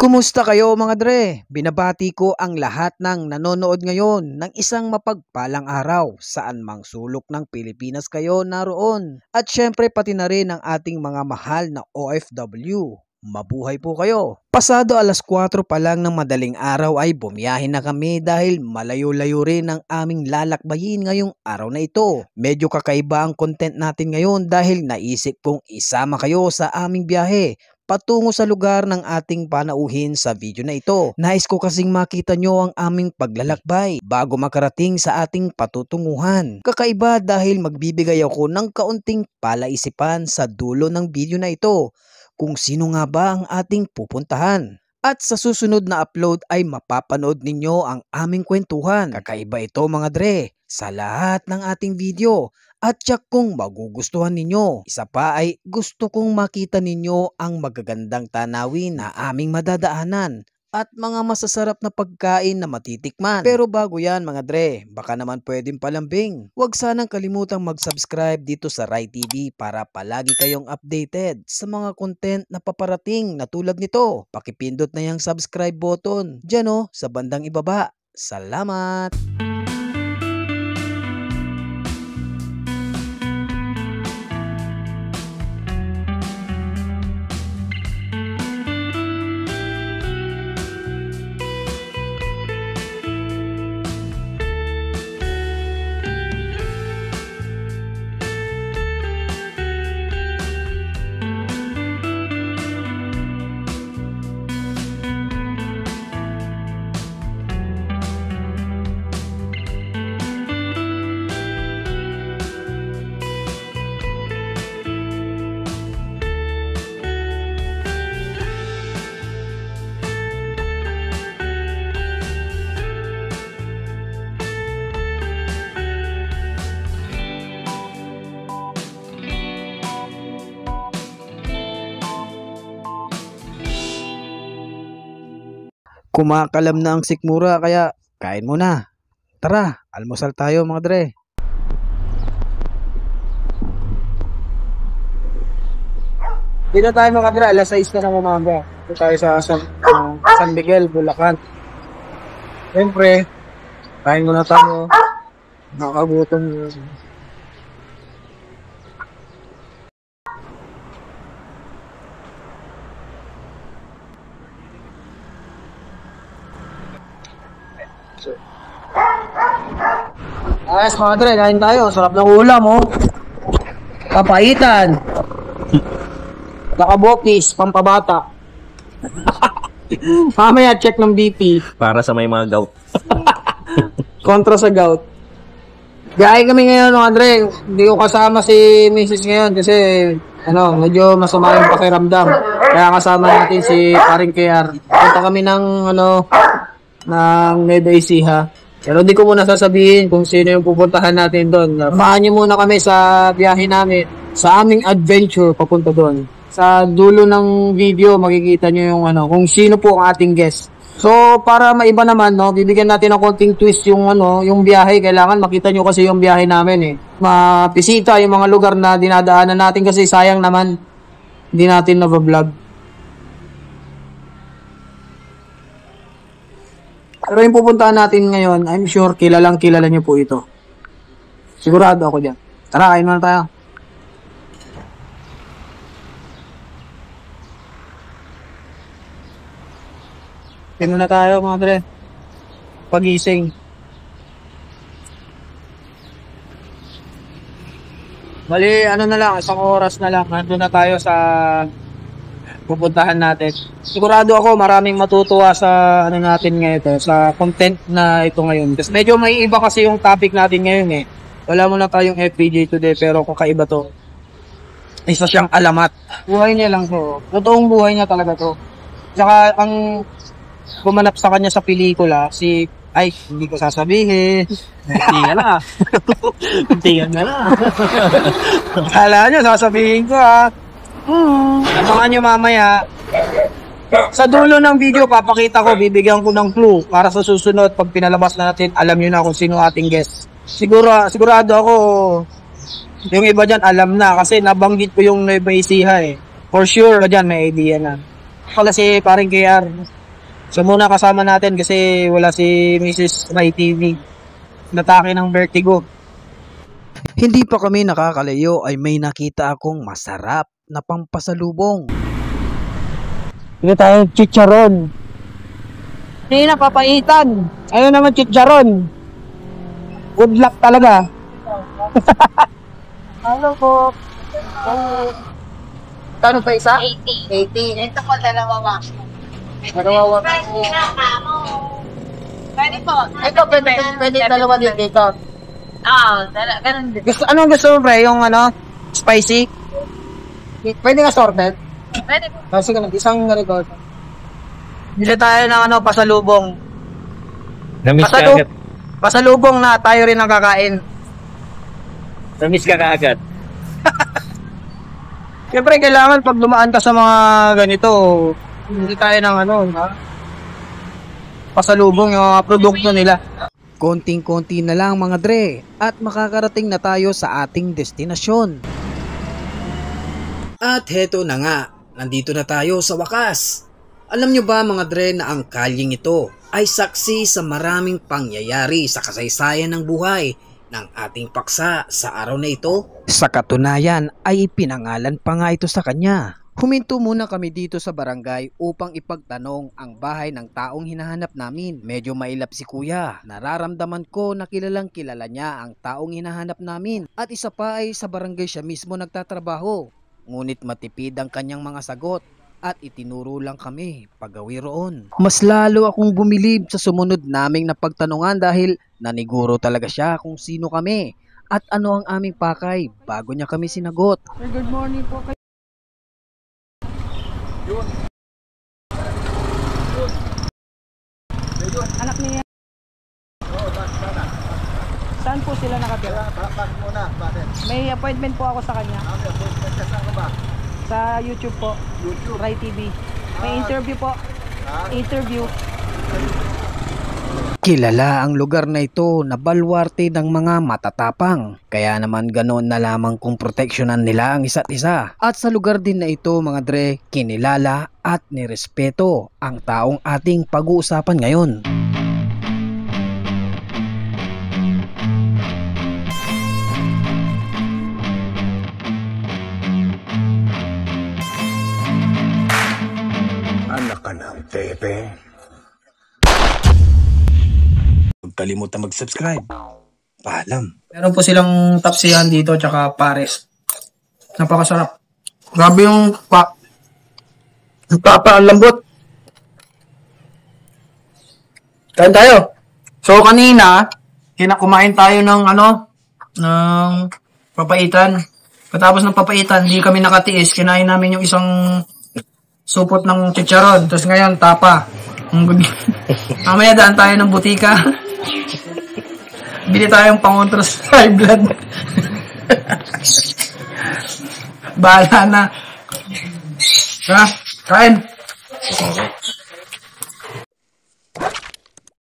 Kumusta kayo mga dre? Binabati ko ang lahat ng nanonood ngayon ng isang mapagpalang araw saan mang sulok ng Pilipinas kayo naroon. At syempre pati na rin ang ating mga mahal na OFW. Mabuhay po kayo. Pasado alas 4 pa lang ng madaling araw ay bumiyahe na kami dahil malayo-layo rin ang aming lalakbayin ngayong araw na ito. Medyo kakaiba ang content natin ngayon dahil naisip kong isama kayo sa aming biyahe patungo sa lugar ng ating panauhin sa video na ito. Nais ko kasing makita nyo ang aming paglalakbay bago makarating sa ating patutunguhan. Kakaiba dahil magbibigay ako ng kaunting palaisipan sa dulo ng video na ito kung sino nga ba ang ating pupuntahan. At sa susunod na upload ay mapapanood ninyo ang aming kwentuhan. Kakaiba ito mga dre sa lahat ng ating video. At tiyak kung magugustuhan ninyo. Isa pa ay gusto kong makita ninyo ang magagandang tanawin na aming madadaanan at mga masasarap na pagkain na matitikman. Pero bago yan mga dre, baka naman pwedeng palambing. Huwag sanang kalimutang mag-subscribe dito sa Rai TV para palagi kayong updated sa mga content na paparating na tulad nito. Pakipindot na yung subscribe button dyan sa bandang ibaba. Salamat! Kumakalam na ang sikmura kaya kain muna. Tara, almusal tayo mga dre. Dito tayo mga dre, alas 6 na ng umaga. Dito tayo sa San Miguel, Bulacan. Siyempre, kain muna tayo. Nakagutom yun. Ayos mga dre, kain tayo. Sarap ng ulam Kapaitan. Nakabokis, pampabata. Mamaya check ng BP. Para sa may mga gout. Kontra sa gout. Gaya kami ngayon mga dre. Hindi ko kasama si Mrs. ngayon kasi medyo masama yung pakiramdam. Kaya kasama natin si Paring KR. Punta kami ng Nueva Ecija. Pero di ko muna sasabihin kung sino yung pupuntahan natin doon. Samahan niyo muna kami sa biyahe namin, sa aming adventure papunta doon. Sa dulo ng video, makikita niyo yung kung sino po ang ating guest. So, para maiba naman, bibigyan natin ng konting twist yung yung biyahe. Kailangan makita niyo kasi yung biyahe namin Mapisita yung mga lugar na dinadaanan natin kasi sayang naman hindi natin na-vlog. Pero yung pupuntahan natin ngayon, I'm sure kilala niyo po ito. Sigurado ako dyan. Tara, kain muna tayo. Kain muna tayo mga dre. Pagising. Bali, na lang, isang oras na lang. Nandun na tayo sa pupuntahan natin. Sigurado ako maraming matutuwa sa natin ngayon sa content na ito ngayon. Kasi medyo may iba kasi yung topic natin ngayon Wala muna tayong FPJ today pero kakaiba to. Isa siyang alamat. Buhay niya lang to. Totoong buhay niya talaga to. Saka ang gumanap sa kanya sa pelikula hindi ko sasabihin. Tingnan na. Tingnan na. Kala niyo sasabihin ko abangan nyo mamaya. Sa dulo ng video, papakita ko, bibigyan ko ng clue para sa susunod, pag pinalabas na natin, alam nyo na kung sino ating guest. Sigurado ako, yung iba dyan, alam na, kasi nabanggit ko yung Nueva Ecija For sure, dyan may idea na. pala si paring KR. So muna kasama natin kasi wala si Mrs. Ray TV. Natake ng vertigo. Hindi pa kami nakakalayo ay may nakita akong masarap na pampasalubong. Hindi tayo chicharon. Hindi na papaitan. Ayun naman chicharon. Good luck talaga. Ano po? Kano pa isa? 80. 80. Ito po, dalawa ba? Dalawa. Pwede po. Ito, pwede dalawa din dito. Ganun din. Anong gusto mo, pre? Yung spicy? Pwede nga sorted? Pwede po. Sige, isang record. Bili tayo ng pasalubong. Namiss ka agad. Pasalubong na tayo rin ang kakain. Namiss ka agad. Siyempre, kailangan pag dumaan ka sa mga ganito, hindi tayo ng pasalubong yung mga produkto nila. Konting-konti na lang mga dre at makakarating na tayo sa ating destinasyon. At heto na nga, nandito na tayo sa wakas. Alam nyo ba mga dre na ang kalyeng ito ay saksi sa maraming pangyayari sa kasaysayan ng buhay ng ating paksa sa araw na ito? Sa katunayan ay ipinangalan pa nga ito sa kanya. Huminto muna kami dito sa barangay upang ipagtanong ang bahay ng taong hinahanap namin. Medyo mailap si kuya. Nararamdaman ko na kilalang kilala niya ang taong hinahanap namin. At isa pa ay sa barangay siya mismo nagtatrabaho. Ngunit matipid ang kanyang mga sagot at itinuro lang kami pagawi roon. Mas lalo akong bumilib sa sumunod naming napagtanungan dahil naniguro talaga siya kung sino kami at ano ang aming pakay bago niya kami sinagot. Good morning po kayo. Anak niya. Saan po sila nakatira? Bakit muna? Bakit? May appointment po ako sa kanya. May appointment ka saan ka ba? Sa YouTube po. YouTube. Rai TV. May interview po. Interview. Kilala ang lugar na ito na balwarte ng mga matatapang. Kaya naman ganoon na lamang kung proteksyonan nila ang isa't isa. At sa lugar din na ito mga dre, kinilala at nirespeto ang taong ating pag-uusapan ngayon. Anak ka ng Pepe. Huwag kalimutan mag-subscribe. Paalam. Meron po silang tapsihan dito tsaka pares. Napakasarap. Grabe yung ang lambot. Kain tayo. So kanina, kumain tayo ng ng papaitan. Katapos ng papaitan, di kami nakatiis. Kinain namin yung isang supot ng chicharon. Tapos ngayon, tapa. Mamaya daan tayo ng butika. Bili tayong pangontros high blood. Bahala na. Ha? Kain.